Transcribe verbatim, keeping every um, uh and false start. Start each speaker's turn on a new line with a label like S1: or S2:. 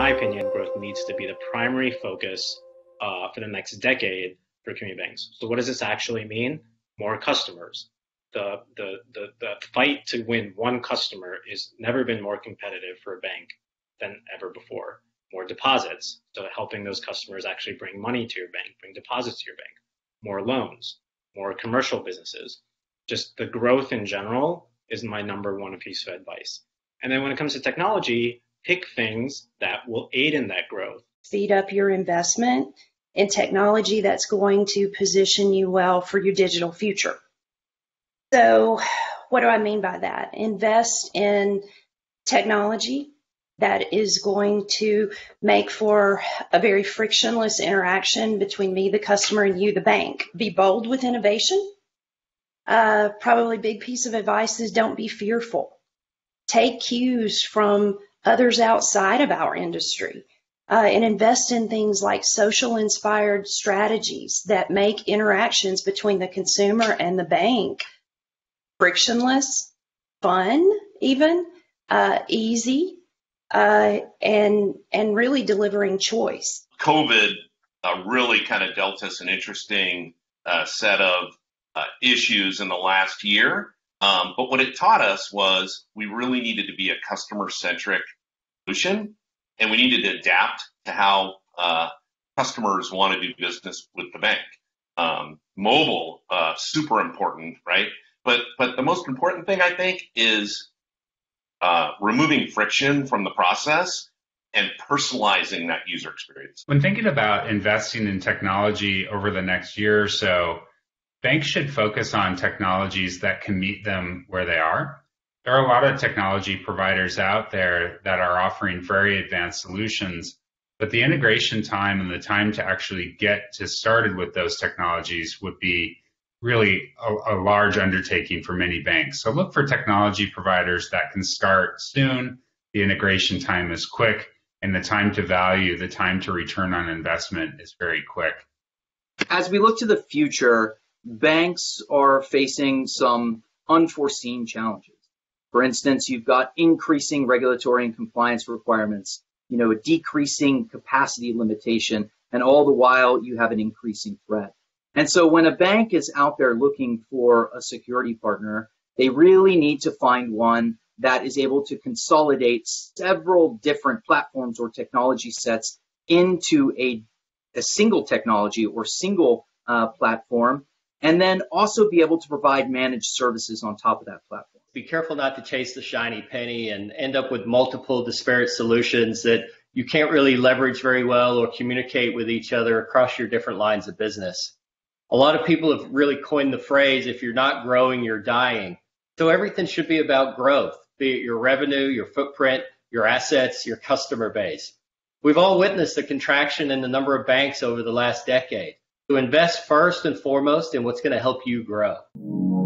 S1: my opinion, growth needs to be the primary focus uh, for the next decade for community banks. So what does this actually mean? More customers. The, the, the, the fight to win one customer has never been more competitive for a bank than ever before. More deposits, so helping those customers actually bring money to your bank, bring deposits to your bank. More loans, more commercial businesses. Just the growth in general is my number one piece of advice. And then when it comes to technology, pick things that will aid in that growth.
S2: Speed up your investment in technology that's going to position you well for your digital future. So what do I mean by that? Invest in technology that is going to make for a very frictionless interaction between me, the customer, and you, the bank. Be bold with innovation. Uh, probably a big piece of advice is don't be fearful. Take cues from others outside of our industry uh, and invest in things like social inspired strategies that make interactions between the consumer and the bank frictionless, fun, even uh, easy, uh, and and really delivering choice.
S3: COVID uh, really kind of dealt us an interesting uh, set of uh, issues in the last year. Um, but what it taught us was we really needed to be a customer-centric solution, and we needed to adapt to how uh, customers want to do business with the bank. Um, mobile, uh, super important, right? But but the most important thing, I think, is uh, removing friction from the process and personalizing that user experience.
S4: When thinking about investing in technology over the next year or so, banks should focus on technologies that can meet them where they are. There are a lot of technology providers out there that are offering very advanced solutions, but the integration time and the time to actually get to started with those technologies would be really a, a large undertaking for many banks. So look for technology providers that can start soon, the integration time is quick, and the time to value, the time to return on investment is very quick.
S5: As we look to the future, banks are facing some unforeseen challenges. For instance, you've got increasing regulatory and compliance requirements, you know, a decreasing capacity limitation, and all the while you have an increasing threat. And so when a bank is out there looking for a security partner, they really need to find one that is able to consolidate several different platforms or technology sets into a, a single technology or single uh, platform, and then also be able to provide managed services on top of that platform.
S6: Be careful not to chase the shiny penny and end up with multiple disparate solutions that you can't really leverage very well or communicate with each other across your different lines of business. A lot of people have really coined the phrase, if you're not growing, you're dying. So everything should be about growth, be it your revenue, your footprint, your assets, your customer base. We've all witnessed the contraction in the number of banks over the last decade. So invest first and foremost in what's going to help you grow.